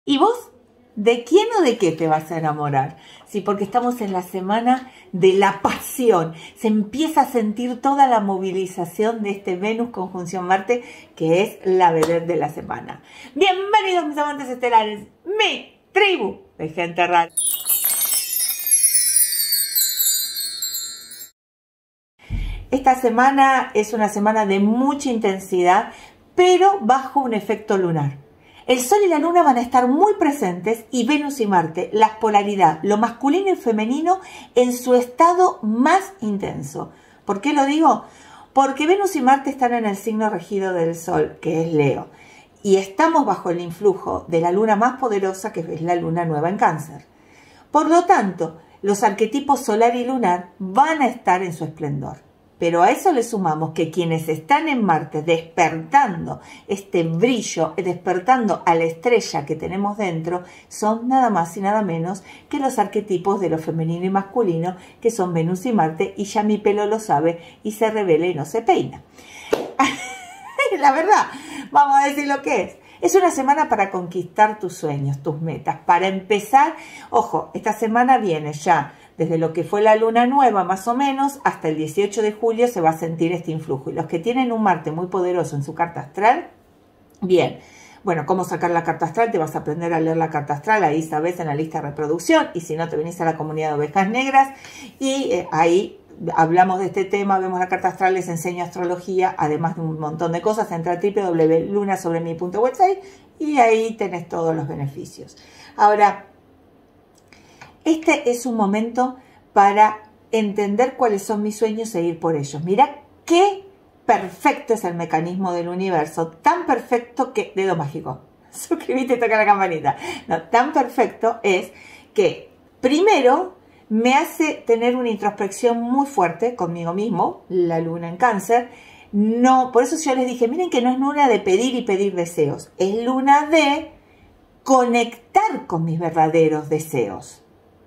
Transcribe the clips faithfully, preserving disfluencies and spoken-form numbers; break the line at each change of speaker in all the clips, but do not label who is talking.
¿Y vos? ¿De quién o de qué te vas a enamorar? Sí, porque estamos en la semana de la pasión. Se empieza a sentir toda la movilización de este Venus conjunción Marte, que es la vedette de la semana. Bienvenidos mis amantes estelares, mi tribu de gente rara. Esta semana es una semana de mucha intensidad, pero bajo un efecto lunar. El Sol y la Luna van a estar muy presentes y Venus y Marte, la polaridad, lo masculino y femenino en su estado más intenso. ¿Por qué lo digo? Porque Venus y Marte están en el signo regido del Sol, que es Leo. Y estamos bajo el influjo de la Luna más poderosa, que es la Luna nueva en Cáncer. Por lo tanto, los arquetipos solar y lunar van a estar en su esplendor. Pero a eso le sumamos que quienes están en Marte despertando este brillo, despertando a la estrella que tenemos dentro, son nada más y nada menos que los arquetipos de lo femenino y masculino, que son Venus y Marte, y ya mi pelo lo sabe y se revela y no se peina. La verdad, vamos a decir lo que es. Es una semana para conquistar tus sueños, tus metas. Para empezar, ojo, esta semana viene ya desde lo que fue la luna nueva más o menos hasta el dieciocho de julio se va a sentir este influjo. Y los que tienen un Marte muy poderoso en su carta astral, bien. Bueno, ¿cómo sacar la carta astral? Te vas a aprender a leer la carta astral, ahí sabes en la lista de reproducción. Y si no, te venís a la comunidad de ovejas negras y eh, ahí hablamos de este tema, vemos la carta astral, les enseño astrología, además de un montón de cosas. Entra a w w w punto luna sobre mi punto website y ahí tenés todos los beneficios. Ahora, este es un momento para entender cuáles son mis sueños e ir por ellos. Mira qué perfecto es el mecanismo del universo, tan perfecto que... Dedo mágico, suscríbete y toca la campanita. No, tan perfecto es que primero me hace tener una introspección muy fuerte conmigo mismo, la luna en Cáncer. No, por eso yo les dije, miren que no es luna de pedir y pedir deseos, es luna de conectar con mis verdaderos deseos.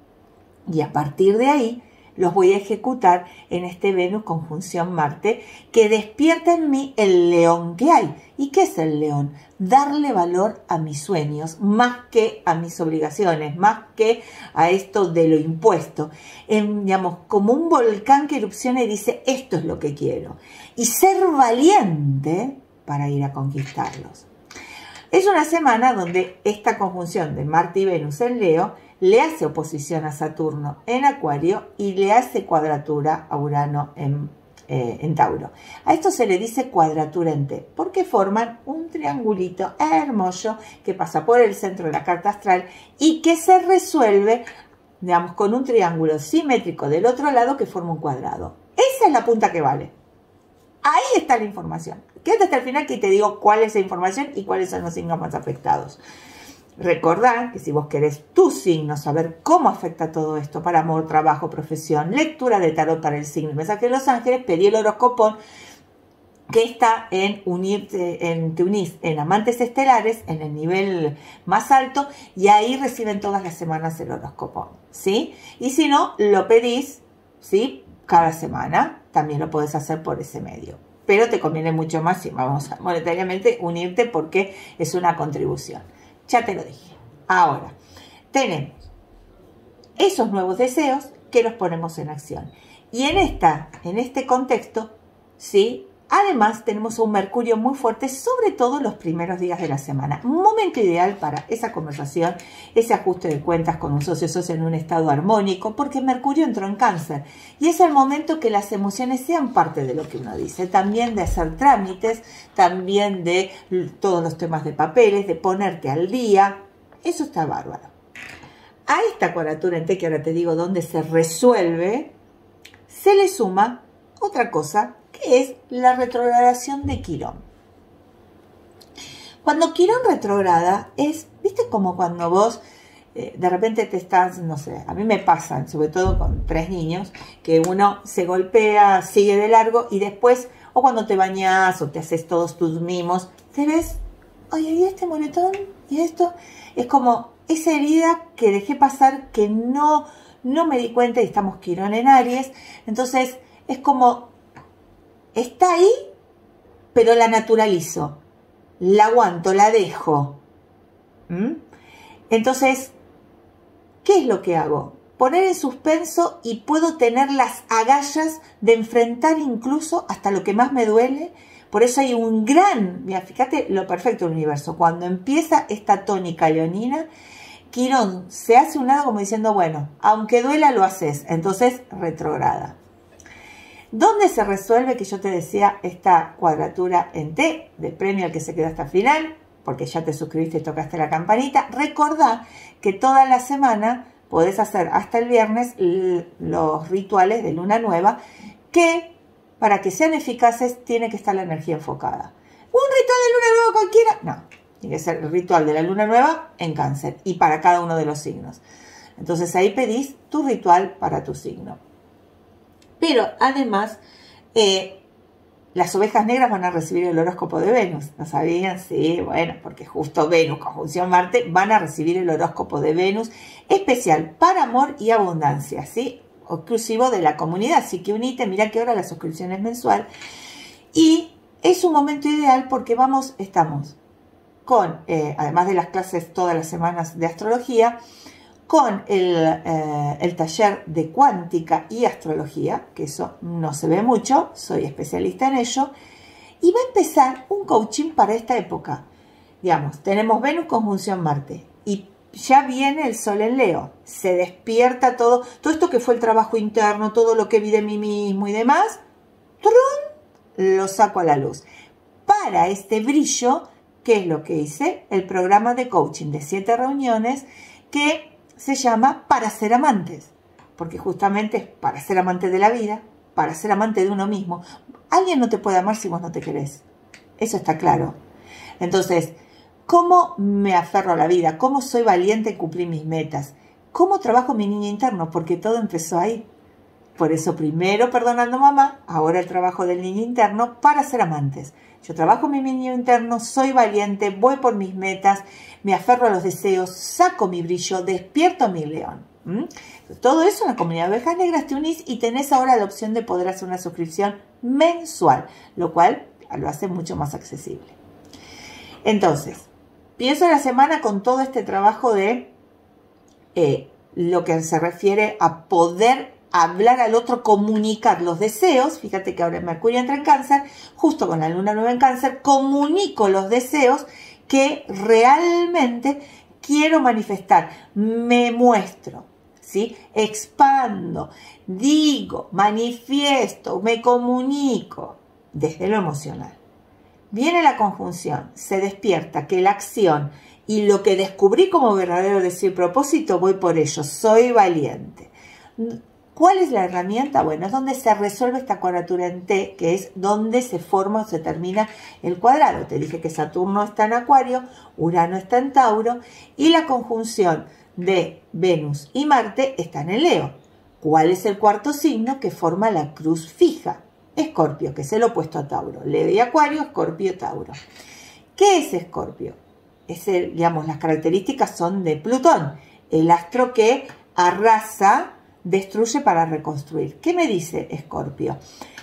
Y a partir de ahí los voy a ejecutar en este Venus conjunción Marte que despierta en mí el león que hay. ¿Y qué es el león? Darle valor a mis sueños más que a mis obligaciones, más que a esto de lo impuesto. En, digamos, como un volcán que erupciona y dice esto es lo que quiero. Y ser valiente para ir a conquistarlos. Es una semana donde esta conjunción de Marte y Venus en Leo le hace oposición a Saturno en Acuario y le hace cuadratura a Urano en, eh, en Tauro. A esto se le dice cuadratura en T, porque forman un triangulito hermoso que pasa por el centro de la carta astral y que se resuelve, digamos, con un triángulo simétrico del otro lado que forma un cuadrado. Esa es la punta que vale. Ahí está la información. Quédate hasta el final que te digo cuál es la información y cuáles son los signos más afectados. Recordad que si vos querés tu signo, saber cómo afecta todo esto para amor, trabajo, profesión, lectura de tarot para el signo y mensaje de los ángeles, pedí el horoscopón que está en unirte, en te unís en Amantes Estelares, en el nivel más alto, y ahí reciben todas las semanas el horoscopón, ¿sí? Y si no, lo pedís, ¿sí? Cada semana, también lo podés hacer por ese medio. Pero te conviene mucho más, si vamos a monetariamente, unirte porque es una contribución. Ya te lo dije. Ahora, tenemos esos nuevos deseos que los ponemos en acción. Y en, esta, en este contexto, ¿sí? Además, tenemos un Mercurio muy fuerte, sobre todo los primeros días de la semana. Un momento ideal para esa conversación, ese ajuste de cuentas con un socio socio en un estado armónico, porque Mercurio entró en Cáncer. Y es el momento que las emociones sean parte de lo que uno dice. También de hacer trámites, también de todos los temas de papeles, de ponerte al día. Eso está bárbaro. A esta cuadratura en T, que ahora te digo dónde se resuelve, se le suma otra cosa, que es la retrogradación de Quirón. Cuando Quirón retrograda es, viste, como cuando vos eh, de repente te estás, no sé, a mí me pasa, sobre todo con tres niños, que uno se golpea, sigue de largo y después, o cuando te bañas o te haces todos tus mimos, te ves, oye, ¿y este moretón? ¿Y esto? Es como esa herida que dejé pasar, que no, no me di cuenta, y estamos Quirón en Aries, entonces es como... Está ahí, pero la naturalizo, la aguanto, la dejo. ¿Mm? Entonces, ¿qué es lo que hago? Poner en suspenso y puedo tener las agallas de enfrentar incluso hasta lo que más me duele. Por eso hay un gran, mira, fíjate lo perfecto del universo. Cuando empieza esta tónica leonina, Quirón se hace un lado como diciendo, bueno, aunque duela lo haces. Entonces, retrograda. ¿Dónde se resuelve, que yo te decía, esta cuadratura en T, del premio al que se quedó hasta el final? Porque ya te suscribiste y tocaste la campanita. Recordá que toda la semana podés hacer hasta el viernes los rituales de luna nueva, que para que sean eficaces tiene que estar la energía enfocada. ¿Un ritual de luna nueva cualquiera? No, tiene que ser el ritual de la luna nueva en Cáncer y para cada uno de los signos. Entonces ahí pedís tu ritual para tu signo. Pero además, eh, las ovejas negras van a recibir el horóscopo de Venus. ¿No sabían? Sí, bueno, porque justo Venus, conjunción Marte, van a recibir el horóscopo de Venus especial para amor y abundancia, ¿sí? Exclusivo de la comunidad. Así que unite, mira que ahora la suscripción es mensual. Y es un momento ideal porque vamos, estamos con, eh, además de las clases todas las semanas de astrología, con el, eh, el taller de cuántica y astrología, que eso no se ve mucho, soy especialista en ello, y va a empezar un coaching para esta época. Digamos, tenemos Venus conjunción Marte, y ya viene el Sol en Leo, se despierta todo, todo esto que fue el trabajo interno, todo lo que vi de mí mismo y demás, ¡trum!, lo saco a la luz. Para este brillo, ¿qué es lo que hice? El programa de coaching de siete reuniones que se llama Para ser amantes, porque justamente es para ser amante de la vida, para ser amante de uno mismo. Alguien no te puede amar si vos no te querés. Eso está claro. Entonces, ¿cómo me aferro a la vida? ¿Cómo soy valiente en cumplir mis metas? ¿Cómo trabajo mi niño interno? Porque todo empezó ahí. Por eso primero perdonando a mamá, ahora el trabajo del niño interno para ser amantes. Yo trabajo mi niño interno, soy valiente, voy por mis metas, me aferro a los deseos, saco mi brillo, despierto a mi león. ¿Mm? Todo eso en la comunidad de ovejas negras te unís y tenés ahora la opción de poder hacer una suscripción mensual, lo cual lo hace mucho más accesible. Entonces, pienso en la semana con todo este trabajo de eh, lo que se refiere a poder hablar al otro, comunicar los deseos. Fíjate que ahora Mercurio entra en Cáncer, justo con la luna nueva en Cáncer, comunico los deseos que realmente quiero manifestar, me muestro, ¿sí? Expando, digo, manifiesto, me comunico desde lo emocional. Viene la conjunción, se despierta que la acción y lo que descubrí como verdadero deseo y propósito, voy por ello, soy valiente. ¿Cuál es la herramienta? Bueno, es donde se resuelve esta cuadratura en T, que es donde se forma o se termina el cuadrado. Te dije que Saturno está en Acuario, Urano está en Tauro y la conjunción de Venus y Marte está en Leo. ¿Cuál es el cuarto signo que forma la cruz fija? Escorpio, que es el opuesto a Tauro. Leo y Acuario, Escorpio, Tauro. ¿Qué es Escorpio? Es el, digamos, las características son de Plutón, el astro que arrasa, destruye para reconstruir. ¿Qué me dice Escorpio?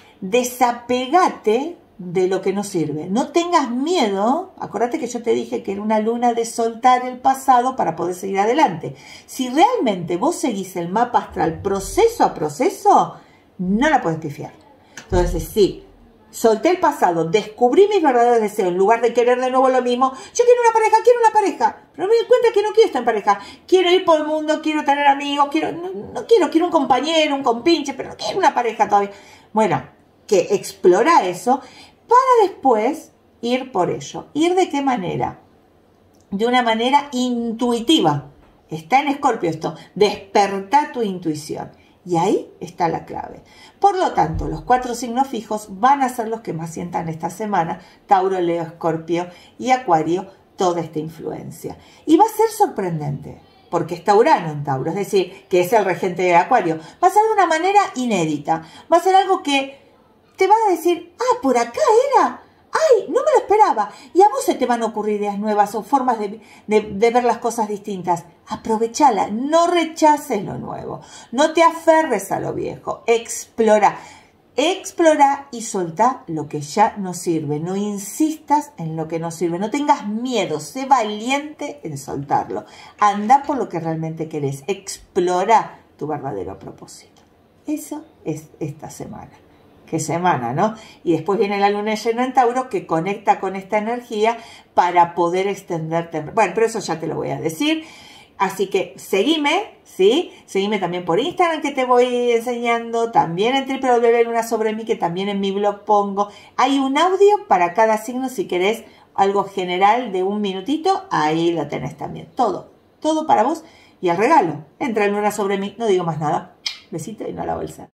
Desapegate de lo que no sirve. No tengas miedo. Acuérdate que yo te dije que era una luna de soltar el pasado para poder seguir adelante. Si realmente vos seguís el mapa astral proceso a proceso, no la podés pifiar. Entonces, sí, solté el pasado, descubrí mis verdaderos deseos, en lugar de querer de nuevo lo mismo. Yo quiero una pareja, quiero una pareja, pero me doy cuenta que no quiero estar en pareja. Quiero ir por el mundo, quiero tener amigos, quiero, no, no quiero, quiero un compañero, un compinche, pero no quiero una pareja todavía. Bueno, que explora eso para después ir por ello. ¿Ir de qué manera? De una manera intuitiva. Está en Escorpio esto, despertar tu intuición. Y ahí está la clave. Por lo tanto, los cuatro signos fijos van a ser los que más sientan esta semana. Tauro, Leo, Escorpio y Acuario, toda esta influencia. Y va a ser sorprendente, porque está Urano en Tauro, es decir, que es el regente de Acuario. Va a ser de una manera inédita. Va a ser algo que te va a decir, ah, por acá era. ¡Ay, no me lo esperaba! Y a vos se te van a ocurrir ideas nuevas o formas de, de, de ver las cosas distintas. Aprovechala, no rechaces lo nuevo, no te aferres a lo viejo, explora. explora y soltá lo que ya no sirve. No insistas en lo que no sirve. No tengas miedo. Sé valiente en soltarlo. Anda por lo que realmente querés. Explora tu verdadero propósito. Eso es esta semana. ¿Qué semana, no? Y después viene la luna llena en Tauro que conecta con esta energía para poder extenderte. Bueno, pero eso ya te lo voy a decir. Así que seguime, ¿sí? Seguime también por Instagram que te voy enseñando, también en doble u doble u doble u punto luna sobre mí que también en mi blog pongo. Hay un audio para cada signo si querés algo general de un minutito, ahí lo tenés también. Todo, todo para vos y el regalo. Entra en Luna sobre mí, no digo más nada. Besito y no la bolsa.